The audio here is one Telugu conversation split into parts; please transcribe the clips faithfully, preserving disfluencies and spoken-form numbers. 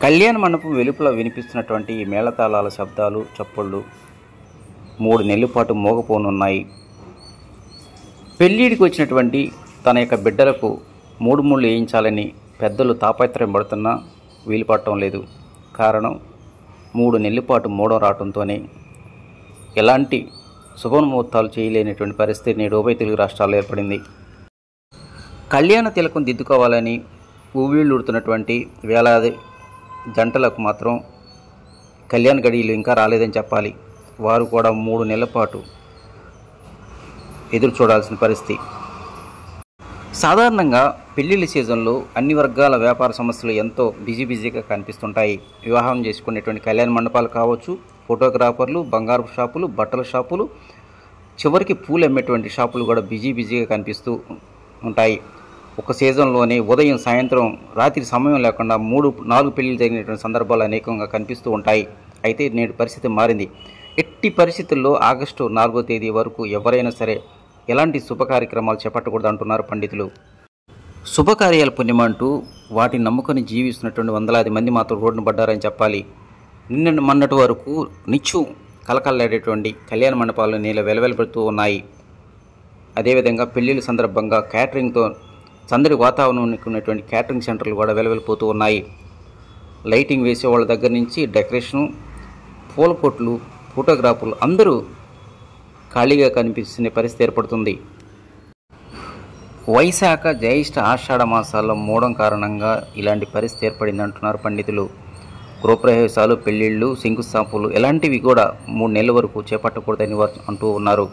కళ్యాణ మండపం వెలుపల వినిపిస్తున్నటువంటి ఈ మేళతాళాల శబ్దాలు చప్పుళ్ళు మూడు నెలల పాటు మోగపోనున్నాయి. పెళ్ళిడికి వచ్చినటువంటి తన యొక్క బిడ్డలకు మూడు ముళ్ళు వేయించాలని పెద్దలు తాపత్రయం పడుతున్నా వీలు పడటం లేదు. కారణం మూడు నెలల పాటు మూడం రావడంతోనే ఎలాంటి శుభముహూర్తాలు చేయలేనటువంటి పరిస్థితి నేడు ఉభయ తెలుగు రాష్ట్రాల్లో ఏర్పడింది. కళ్యాణ తిలకం దిద్దుకోవాలని ఊవిళ్ళూడుతున్నటువంటి వేలాది జంటలకు మాత్రం కళ్యాణ గడియలు ఇంకా రాలేదని చెప్పాలి. వారు కూడా మూడు నెలల పాటు ఎదురు చూడాల్సిన పరిస్థితి. సాధారణంగా పెళ్లిళ్ళ సీజన్లో అన్ని వర్గాల వ్యాపార సంస్థలు ఎంతో బిజీ బిజీగా కనిపిస్తుంటాయి. వివాహం చేసుకునేటువంటి కళ్యాణ మండపాలు కావచ్చు, ఫోటోగ్రాఫర్లు, బంగారు షాపులు, బట్టల షాపులు, చివరికి పూలు అమ్మేటువంటి షాపులు కూడా బిజీ బిజీగా కనిపిస్తూ ఉంటాయి. ఒక సీజన్లోనే ఉదయం, సాయంత్రం, రాత్రి సమయం లేకుండా మూడు నాలుగు పెళ్లిళ్ళు జరిగినటువంటి సందర్భాలు అనేకంగా కనిపిస్తూ ఉంటాయి. అయితే నేడు పరిస్థితి మారింది. ఎట్టి పరిస్థితుల్లో ఆగస్టు నాలుగో తేదీ వరకు ఎవరైనా సరే ఎలాంటి శుభ కార్యక్రమాలు చేపట్టకూడదు అంటున్నారు పండితులు. శుభకార్యాల పుణ్యమంటూ వాటిని నమ్ముకొని జీవిస్తున్నటువంటి వందలాది మంది మాత్రం రోడ్డును పడ్డారని చెప్పాలి. నిన్న మొన్నటి వరకు నిత్యం కలకల్లాడేటువంటి కళ్యాణ మండపాలు నీళ్ళ వెలవెలబడుతూ ఉన్నాయి. అదేవిధంగా పెళ్లిళ్ళ సందర్భంగా క్యాటరింగ్తో సందడి వాతావరణం ఉన్నటువంటి క్యాటరింగ్ సెంటర్లు కూడా వెలవెలిపోతూ ఉన్నాయి. లైటింగ్ వేసే వాళ్ళ దగ్గర నుంచి డెకరేషను, పూల కొట్లు, ఫోటోగ్రాఫర్లు అందరూ ఖాళీగా కనిపిస్తున్న పరిస్థితి ఏర్పడుతుంది. వైశాఖ, జ్యేష్ఠ, ఆషాఢ మాసాల్లో మూడం కారణంగా ఇలాంటి పరిస్థితి ఏర్పడింది అంటున్నారు పండితులు. గృహప్రవేశాలు, పెళ్లిళ్ళు, శంకుస్థాపనలు ఎలాంటివి కూడా మూడు నెలల వరకు చేపట్టకూడదని వారు అంటూ ఉన్నారు.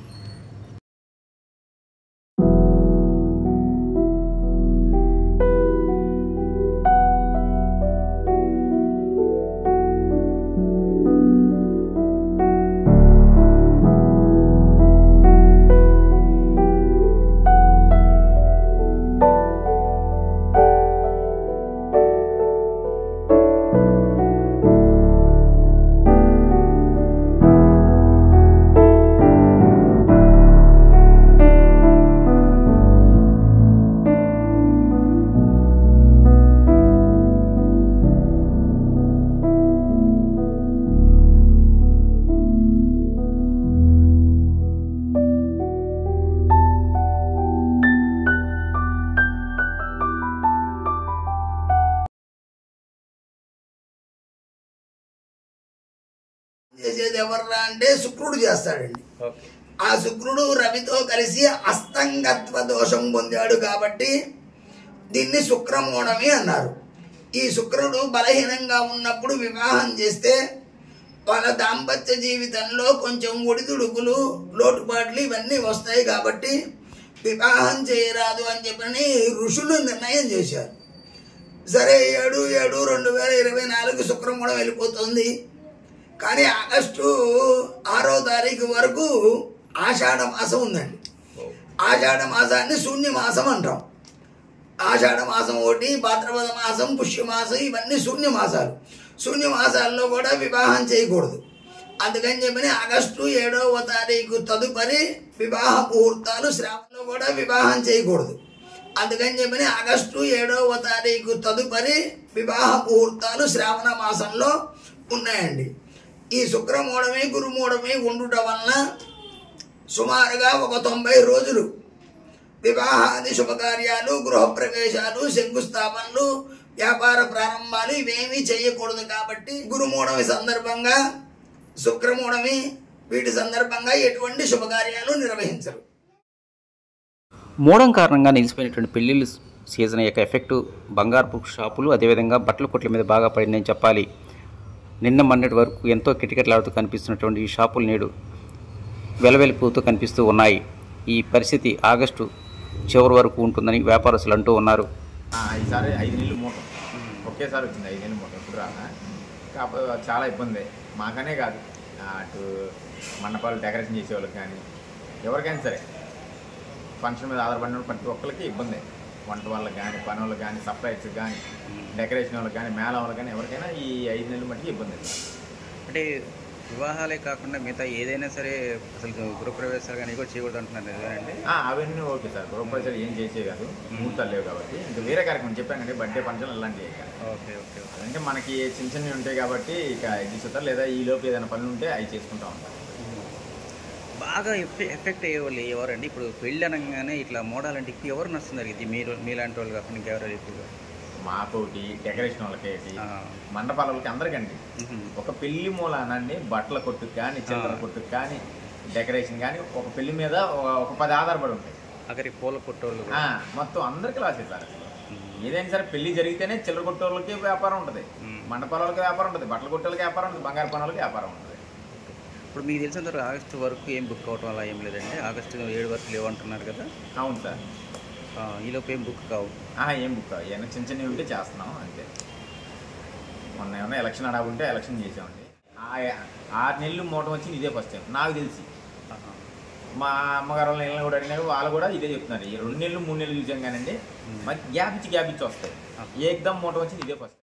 చేసేది ఎవర్రా అంటే శుక్రుడు చేస్తాడండి. ఆ శుక్రుడు రవితో కలిసి అస్తంగత్వ దోషం పొందాడు కాబట్టి దీన్ని శుక్రమూఢమి అన్నారు. ఈ శుక్రుడు బలహీనంగా ఉన్నప్పుడు వివాహం చేస్తే వాళ్ళ దాంపత్య జీవితంలో కొంచెం ఒడిదుడుకులు, లోటుపాట్లు ఇవన్నీ వస్తాయి కాబట్టి వివాహం చేయరాదు అని చెప్పని ఋషులు నిర్ణయం చేశారు. సరే, ఏడు ఏడు రెండు వేల ఇరవై నాలుగు శుక్రమూఢం వెళ్ళిపోతుంది. కానీ ఆగస్టు ఆరో తారీఖు వరకు ఆషాఢ మాసం ఉందండి. ఆషాఢ మాసాన్ని శూన్య మాసం అంటాం. ఆషాఢ మాసం ఒకటి, భాద్రపద మాసం, పుష్యమాసం ఇవన్నీ శూన్య మాసాలు. శూన్య మాసాల్లో కూడా వివాహం చేయకూడదు. అందుకని చెప్పని ఆగస్టు ఏడవ తారీఖు తదుపరి వివాహ ముహూర్తాలు శ్రావణంలో కూడా వివాహం చేయకూడదు. అందుకని చెప్పని ఆగస్టు ఏడవ తారీఖు తదుపరి వివాహ ముహూర్తాలు శ్రావణ మాసంలో ఉన్నాయండి. ఈ శుక్రమూఢమి, గురుమూఢమి ఉండుట వలన సుమారుగా ఒక తొంభై రోజులు వివాహాది శుభకార్యాలు, గృహప్రవేశాలు, శంకుస్థాపనలు, వ్యాపార ప్రారంభాలు ఇవేమీ చేయకూడదు. కాబట్టి గురుమూఢమి సందర్భంగా, శుక్రమూఢమి వీటి సందర్భంగా ఎటువంటి శుభకార్యాలు నిర్వహించరు. మూడం కారణంగా నిలిచిపోయినటువంటి పెళ్లిళ్ళు సీజన్ యొక్క ఎఫెక్టు బంగారు షాపులు, అదేవిధంగా బట్టల కొట్ల మీద బాగా పడిందని చెప్పాలి. నిన్న మొన్నటి వరకు ఎంతో కిటకిటలాడుతూ కనిపిస్తున్నటువంటి ఈ షాపులు నేడు వెలవెలిపోతూ కనిపిస్తూ ఉన్నాయి. ఈ పరిస్థితి ఆగస్టు చివరి వరకు ఉంటుందని వ్యాపారస్తులు అంటూ ఉన్నారు. ఈసారి ఐదు నెలలు మూట ఒకేసారి వచ్చింది. ఐదు నెలలు మూట ఎప్పుడు రాదా, కాకపోతే చాలా ఇబ్బంది మాకనే కాదు, అటు మండపాలు డెకరేషన్ చేసేవాళ్ళకి కానీ ఎవరికైనా సరే ఫంక్షన్ మీద ఆధారపడిన ప్రతి ఒక్కరికి ఇబ్బంది. వంట వాళ్ళకి కానీ, పని వాళ్ళకి కానీ, సప్లైస్ కానీ, డెకరేషన్ వాళ్ళకి కానీ, మేళ వాళ్ళకి కానీ ఎవరికైనా ఈ ఐదు నెలలు మట్టికి ఇబ్బంది. అంటే వివాహాలే కాకుండా మిగతా ఏదైనా సరే అసలు గృహప్రవేశాలు కానీ కూడా చేయకూడదు అంటున్నారు నిజమేనండి? అవన్నీ ఓకే సార్, గృహప్రవేశాలు ఏం చేసే కాదు, ముహూర్తాలు లేవు కాబట్టి. ఇంకా వేరే కార్యక్రమం చెప్పాను కండి, బర్త్డే ఫంక్షన్ అలాంటివి. ఓకే ఓకే అంటే మనకి చిన్న చిన్నవి ఉంటాయి కాబట్టి ఇక ఎగ్జిస్తారు, లేదా ఈ లోపు ఏదైనా పనులు ఉంటే అవి చేసుకుంటా ఉంటాం. బాగా ఎఫెక్ట్ అయ్యే వాళ్ళు ఎవరండి? ఇప్పుడు పెళ్ళి అనగానే ఇట్లా మోడాలంటే ఎవరు నస్తున్నారు? ఇది మీరు మీలాంటి వాళ్ళు కాకుండా ఇంకెవరు ఎక్కువగా? మాతోటి డెకరేషన్ వాళ్ళకి, మండపాల వాళ్ళకి, అందరికండి. ఒక పెళ్లి మూలానండి బట్టల కొట్టుకు కానీ, చిల్లర కొట్టుకు కానీ, డెకరేషన్ కానీ, ఒక పెళ్లి మీద ఒక పది ఆధారపడి ఉంటాయి. అక్కడికి పూల కొట్టోళ్ళు మొత్తం అందరికీ రాసేసారు. ఏదైనా సరే పెళ్లి జరిగితేనే చిల్లర కొట్టోళ్ళకి వ్యాపారం ఉంటుంది, మండపాల వాళ్ళకి వ్యాపారం ఉంటుంది, బట్టల కొట్టోళ్ళకి వ్యాపారం ఉంటుంది, బంగారు పనులకి వ్యాపారం ఉంటుంది. ఇప్పుడు మీకు తెలిసినంత వరకు ఆగస్టు వరకు ఏం బుక్ అవటం అలా ఏం లేదండి? ఆగస్టు ఏడు వరకు లేవంటున్నారు కదా? అవును సార్. ఈలోపు ఏం బుక్ కావు? ఏం బుక్ కావు, ఏమైనా చిన్న చిన్నవి ఉంటే చేస్తున్నాం అంతే. మొన్న ఏమన్నా ఎలక్షన్ అడా ఉంటే ఎలక్షన్ చేసామండి. ఆరు నెలలు మూట వచ్చింది ఇదే ఫస్ట్ టైం నాకు తెలిసి. మా అమ్మగారు వాళ్ళ నెలలు కూడా అడిగినారు, వాళ్ళు కూడా ఇదే చెప్తున్నారు. ఈ రెండు నెలలు మూడు నెలలు చూసాం కానండి, మరి గ్యాప్ ఇచ్చి గ్యాప్ ఇచ్చి వస్తాయి. ఏకదమ్ మూట వచ్చింది ఇదే ఫస్ట్.